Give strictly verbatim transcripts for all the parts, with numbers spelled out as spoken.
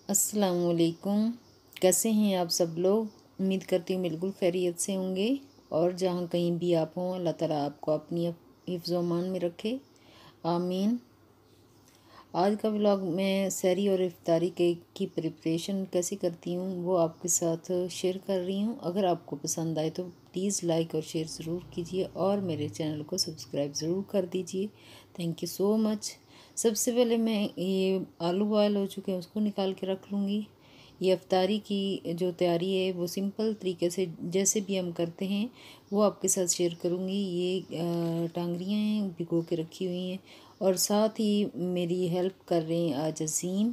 अस्सलामुअलैकुम। कैसे हैं आप सब लोग? उम्मीद करती हूँ बिल्कुल खैरियत से होंगे। और जहाँ कहीं भी आप हों, अल्लाह ताला आपको अपनी हिफ्ज़ व अमान में रखे, आमीन। आज का व्लॉग मैं सहरी और इफ्तारी के की प्रिपरेशन कैसे करती हूँ वो आपके साथ शेयर कर रही हूँ। अगर आपको पसंद आए तो प्लीज़ लाइक और शेयर ज़रूर कीजिए और मेरे चैनल को सब्सक्राइब ज़रूर कर दीजिए। Thank you so much. सबसे पहले मैं ये आलू बॉयल हो चुके हैं उसको निकाल के रख लूँगी। ये इफ्तारी की जो तैयारी है वो सिंपल तरीके से जैसे भी हम करते हैं वो आपके साथ शेयर करूँगी। ये टांगरियाँ हैं भिगो के रखी हुई हैं और साथ ही मेरी हेल्प कर रहे हैं आज अज़ीम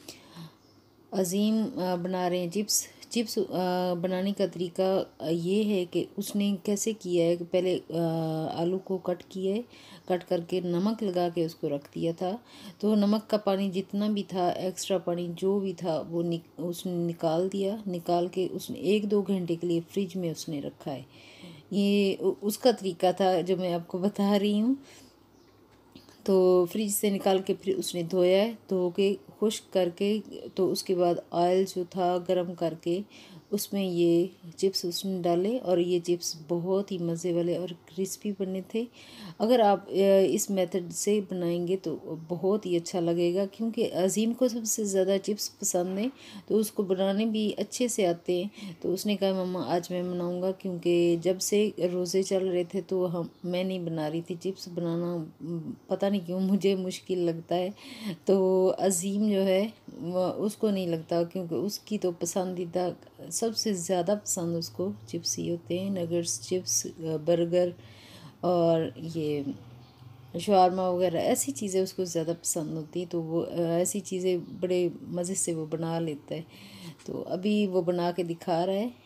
अज़ीम बना रहे हैं चिप्स चिप्स बनाने का तरीका ये है कि उसने कैसे किया है कि पहले आलू को कट किए कट करके नमक लगा के उसको रख दिया था। तो नमक का पानी जितना भी था, एक्स्ट्रा पानी जो भी था वो निक, उसने निकाल दिया। निकाल के उसने एक दो घंटे के लिए फ्रिज में उसने रखा है। ये उसका तरीका था जो मैं आपको बता रही हूँ। तो फ्रिज से निकाल के फिर उसने धोया है, धो के खुश्क करके तो उसके बाद ऑयल जो था गरम करके उसमें ये चिप्स उसने डाले और ये चिप्स बहुत ही मज़े वाले और क्रिस्पी बने थे। अगर आप इस मेथड से बनाएंगे तो बहुत ही अच्छा लगेगा, क्योंकि अज़ीम को सबसे ज़्यादा चिप्स पसंद है तो उसको बनाने भी अच्छे से आते हैं। तो उसने कहा मम्मा आज मैं बनाऊंगा, क्योंकि जब से रोज़े चल रहे थे तो हम मैं नहीं बना रही थी। चिप्स बनाना पता नहीं क्यों मुझे मुश्किल लगता है, तो अज़ीम जो है उसको नहीं लगता, क्योंकि उसकी तो पसंदीदा सबसे ज़्यादा पसंद उसको चिप्स ही होते हैं। नगेट्स, चिप्स, बर्गर और ये शवारमा वगैरह ऐसी चीज़ें उसको ज़्यादा पसंद होती हैं। तो वो ऐसी चीज़ें बड़े मज़े से वो बना लेता है। तो अभी वो बना के दिखा रहा है,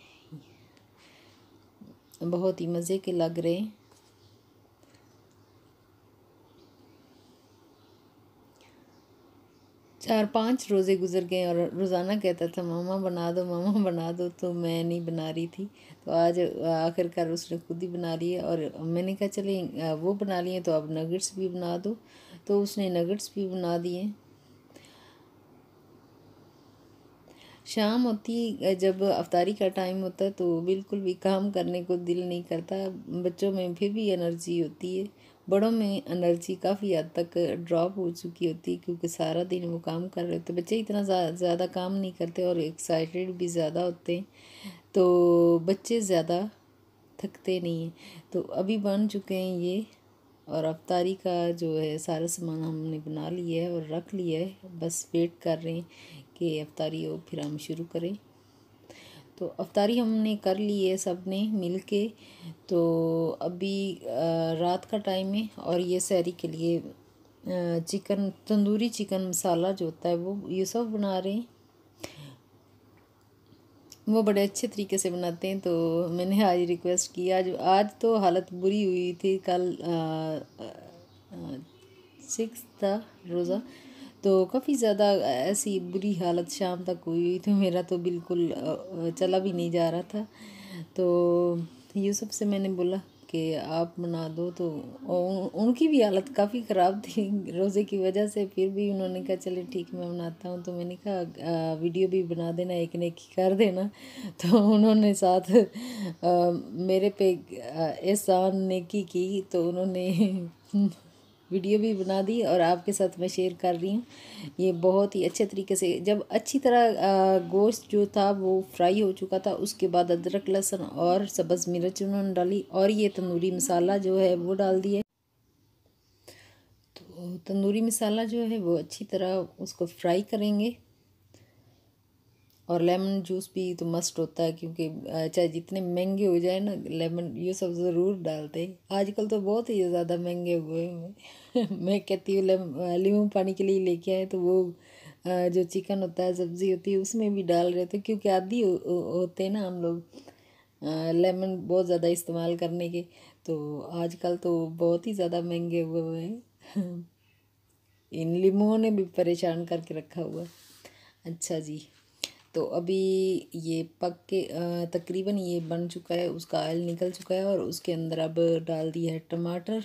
बहुत ही मज़े के लग रहे हैं। चार पांच रोज़े गुजर गए और रोज़ाना कहता था मामा बना दो, मामा बना दो, तो मैं नहीं बना रही थी। तो आज आखिरकार उसने खुद ही बना लिया और मैंने कहा चले वो बना लिए तो अब नगेट्स भी बना दो। तो उसने नगेट्स भी बना दिए। शाम होती जब अफ्तारी का टाइम होता है तो बिल्कुल भी काम करने को दिल नहीं करता। बच्चों में फिर भी एनर्जी होती है, बड़ों में एनर्जी काफ़ी हद तक ड्रॉप हो चुकी होती है, क्योंकि सारा दिन वो काम कर रहे होते। बच्चे इतना ज़्यादा काम नहीं करते और एक्साइटेड भी ज़्यादा होते हैं, तो बच्चे ज़्यादा थकते नहीं हैं। तो अभी बन चुके हैं ये, और अफ्तारी का जो है सारा सामान हमने बना लिया है और रख लिया है। बस वेट कर रहे हैं कि अफ्तारी हो फिर हम शुरू करें। तो अफ्तारी हमने कर ली है सब ने मिल के। तो अभी रात का टाइम है और ये सहरी के लिए चिकन, तंदूरी चिकन मसाला जो होता है वो ये सब बना रहे हैं। वो बड़े अच्छे तरीके से बनाते हैं, तो मैंने आज रिक्वेस्ट की। आज आज तो हालत बुरी हुई थी। कल सिक्स था रोज़ा, तो काफ़ी ज़्यादा ऐसी बुरी हालत शाम तक हुई तो मेरा तो बिल्कुल चला भी नहीं जा रहा था। तो यूसुफ से मैंने बोला कि आप बना दो, तो उन, उनकी भी हालत काफ़ी ख़राब थी रोज़े की वजह से। फिर भी उन्होंने कहा चले ठीक मैं बनाता हूँ। तो मैंने कहा वीडियो भी बना देना, एक नेकी कर देना। तो उन्होंने साथ आ, मेरे पे एहसान नेकी की, तो उन्होंने वीडियो भी बना दी और आपके साथ मैं शेयर कर रही हूँ। ये बहुत ही अच्छे तरीके से, जब अच्छी तरह गोश्त जो था वो फ्राई हो चुका था, उसके बाद अदरक लहसुन और सब्ज़ मिर्च उन्होंने डाली और ये तंदूरी मसाला जो है वो डाल दिए। तो तंदूरी मसाला जो है वो अच्छी तरह उसको फ्राई करेंगे। और लेमन जूस भी तो मस्ट होता है, क्योंकि चाहे जितने महंगे हो जाए ना, लेमन ये सब ज़रूर डालते हैं। आजकल तो बहुत ही ज़्यादा महंगे हुए हैं मैं कहती हूँ लीमू पानी के लिए लेके आए तो वो जो चिकन होता है, सब्ज़ी होती है, उसमें भी डाल रहे थे, क्योंकि आदी हो, होते हैं ना हम लोग लेमन बहुत ज़्यादा इस्तेमाल करने के। तो आजकल तो बहुत ही ज़्यादा महंगे हुए हुए हैं इन लीमुओं ने भी परेशान करके रखा हुआ है। अच्छा जी, तो अभी ये पक के तकरीबन ये बन चुका है, उसका ऑयल निकल चुका है और उसके अंदर अब डाल दिया है टमाटर।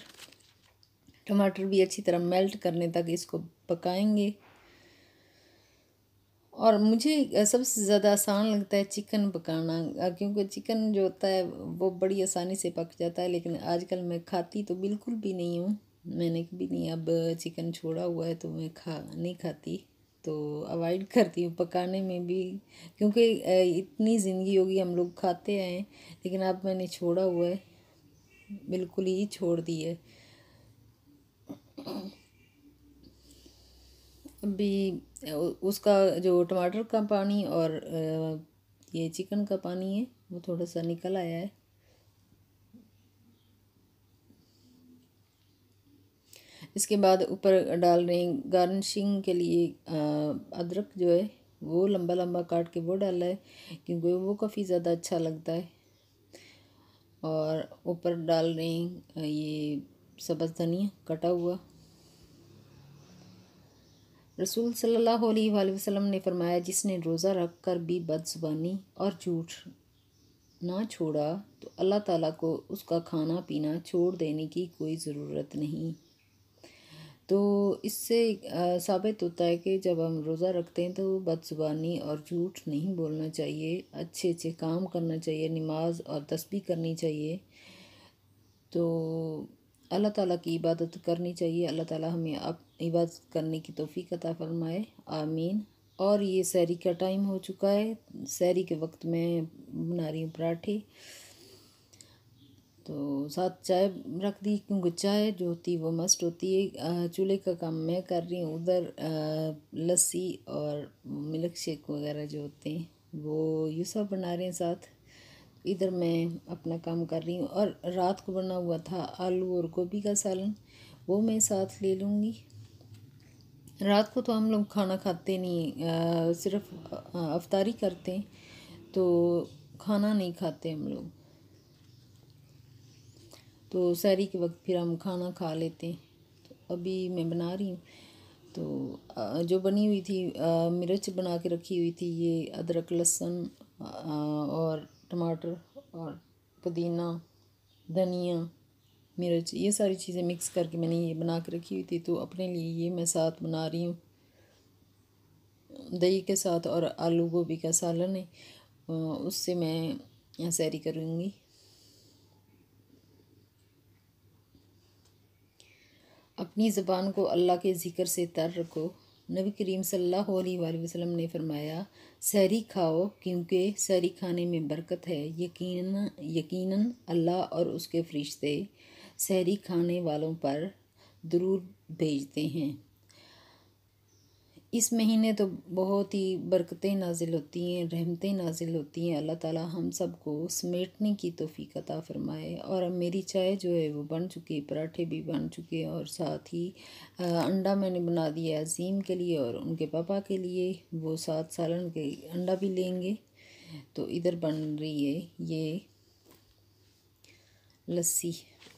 टमाटर भी अच्छी तरह मेल्ट करने तक इसको पकाएंगे। और मुझे सबसे ज़्यादा आसान लगता है चिकन पकाना, क्योंकि चिकन जो होता है वो बड़ी आसानी से पक जाता है। लेकिन आजकल मैं खाती तो बिल्कुल भी नहीं हूँ, मैंने कभी नहीं, अब चिकन छोड़ा हुआ है तो मैं खा नहीं खाती, तो अवॉइड करती हूँ पकाने में भी, क्योंकि इतनी ज़िंदगी होगी हम लोग खाते आए हैं, लेकिन अब मैंने छोड़ा हुआ है, बिल्कुल ही छोड़ दी है। अभी उसका जो टमाटर का पानी और ये चिकन का पानी है वो थोड़ा सा निकल आया है। इसके बाद ऊपर डाल रहे हैं गार्निशिंग के लिए अदरक जो है वो लंबा लंबा काट के वो डाला है, क्योंकि वो काफ़ी ज़्यादा अच्छा लगता है। और ऊपर डाल रहे हैं ये सब्ज़ धनिया कटा हुआ। रसूल सल्लल्लाहु अलैहि वसल्लम ने फरमाया, जिसने रोज़ा रख कर भी बदज़ुबानी और झूठ ना छोड़ा तो अल्लाह ताला को उसका खाना पीना छोड़ देने की कोई ज़रूरत नहीं। तो इससे साबित होता है कि जब हम रोज़ा रखते हैं तो बदज़ुबानी और झूठ नहीं बोलना चाहिए, अच्छे अच्छे काम करना चाहिए, नमाज और तस्बीह करनी चाहिए, तो अल्लाह ताला की इबादत करनी चाहिए। अल्लाह ताला हमें अब इबादत करने की तौफीक अता फरमाए, आमीन। और ये सहरी का टाइम हो चुका है, सहरी के वक्त में बना रही हूँ पराठे, तो साथ चाय रख दी, क्योंकि चाय जो होती है वो मस्ट होती है। चूल्हे का काम मैं कर रही हूँ, उधर लस्सी और मिल्क शेक वगैरह जो होते हैं वो यूसुफ बना रहे हैं साथ, इधर मैं अपना काम कर रही हूँ। और रात को बना हुआ था आलू और गोभी का सालन, वो मैं साथ ले लूँगी। रात को तो हम लोग खाना खाते नहीं, आ, सिर्फ अफ्तारी करते हैं, तो खाना नहीं खाते हम लोग, तो सहरी के वक्त फिर हम खाना खा लेते हैं। तो अभी मैं बना रही हूँ, तो जो बनी हुई थी मिर्च बना के रखी हुई थी, ये अदरक लहसुन और टमाटर और पुदीना धनिया मिर्च, ये सारी चीज़ें मिक्स करके मैंने ये बना के रखी हुई थी, तो अपने लिए ये मैं साथ बना रही हूँ दही के साथ। और आलू गोभी का सालन है, उससे मैं सहरी करूँगी। अपनी ज़बान को अल्लाह के ज़िक्र से तर रखो। नबी करीम सल्लल्लाहु अलैहि वसल्लम ने फरमाया, सहरी खाओ क्योंकि सहरी खाने में बरकत है। यकीनन यकीनन अल्लाह और उसके फरिश्ते सहरी खाने वालों पर दुरूद भेजते हैं। इस महीने तो बहुत ही बरकतें नाजिल होती हैं, रहमतें नाजिल होती हैं। अल्लाह ताला हम सबको समेटने की तौफीक अता फरमाए। और अब मेरी चाय जो है वो बन चुकी है, पराठे भी बन चुके हैं, और साथ ही अंडा मैंने बना दिया है अजीम के लिए और उनके पापा के लिए, वो साथ सालन के अंडा भी लेंगे। तो इधर बन रही है ये लस्सी।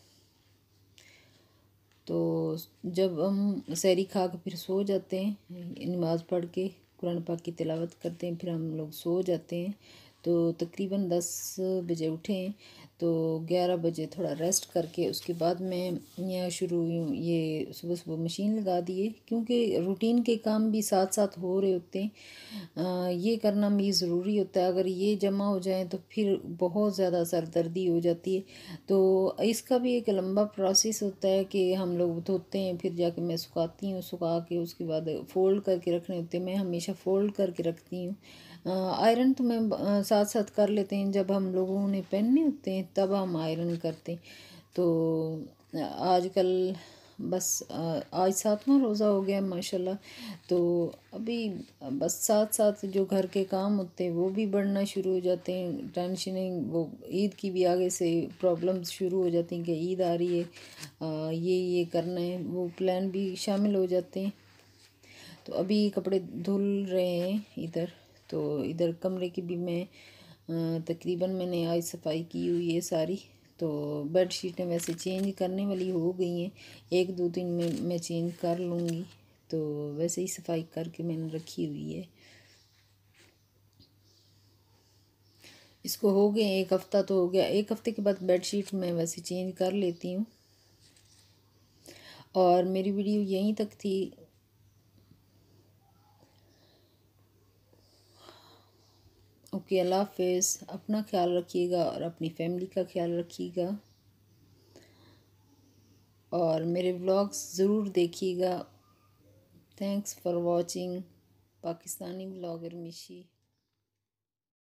तो जब हम सहरी खा के फिर सो जाते हैं, नमाज़ पढ़ के कुरान पाक की तिलावत करते हैं, फिर हम लोग सो जाते हैं। तो तकरीबन दस बजे उठें तो ग्यारह बजे थोड़ा रेस्ट करके उसके बाद मैं यहाँ शुरू हुई हूँ, ये सुबह सुबह मशीन लगा दिए, क्योंकि रूटीन के काम भी साथ साथ हो रहे होते हैं। ये करना भी ज़रूरी होता है, अगर ये जमा हो जाए तो फिर बहुत ज़्यादा सरदर्दी हो जाती है। तो इसका भी एक लंबा प्रोसेस होता है कि हम लोग धोते हैं, फिर जाके मैं सुखाती हूँ, सुखा के उसके बाद फ़ोल्ड करके रखने होते हैं, मैं हमेशा फ़ोल्ड करके रखती हूँ। आयरन तो मैं साथ साथ कर लेते हैं, जब हम लोगों ने पहनने होते हैं तब हम आयरन करते हैं। तो आजकल बस आज सातवां रोज़ा हो गया माशाल्लाह, तो अभी बस साथ साथ जो घर के काम होते हैं वो भी बढ़ना शुरू हो जाते हैं, टेंशनिंग, वो ईद की भी आगे से प्रॉब्लम्स शुरू हो जाती हैं कि ईद आ रही है, आ, ये ये करना है, वो प्लान भी शामिल हो जाते हैं। तो अभी कपड़े धुल रहे हैं इधर, तो इधर कमरे की भी मैं तकरीबन मैंने आज सफाई की हुई है सारी। तो बेड शीटें वैसे चेंज करने वाली हो गई हैं, एक दो दिन में मैं चेंज कर लूँगी, तो वैसे ही सफाई करके मैंने रखी हुई है। इसको हो गए एक हफ़्ता, तो हो गया, एक हफ़्ते के बाद बेड शीट मैं वैसे चेंज कर लेती हूँ। और मेरी वीडियो यहीं तक थी। ओके, अल्लाह हाफिज़। अपना ख्याल रखिएगा और अपनी फैमिली का ख्याल रखिएगा और मेरे व्लॉग्स ज़रूर देखिएगा। Thanks for watching Pakistani vlogger मिशी।